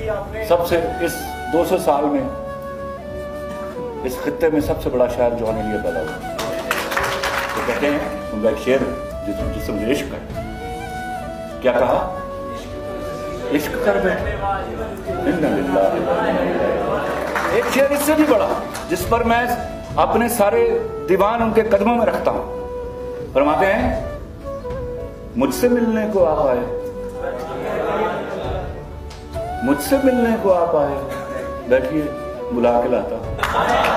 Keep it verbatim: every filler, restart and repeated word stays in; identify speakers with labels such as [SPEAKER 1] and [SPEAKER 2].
[SPEAKER 1] सबसे इस दो सौ साल में इस खित्ते में सबसे बड़ा शायर जो आने लिए पैदा हुआ। तो कहते हैं उनका एक शेर जिस जिससे मुझे इश्क है, क्या कहा? इश्क कर बैठे। एक शेर इससे भी बड़ा जिस पर मैं अपने सारे दीवान उनके कदमों में रखता हूं। फरमाते हैं मुझसे मिलने को आप आए, मुझसे मिलने को आप आए, बैठिए बुला के लाता।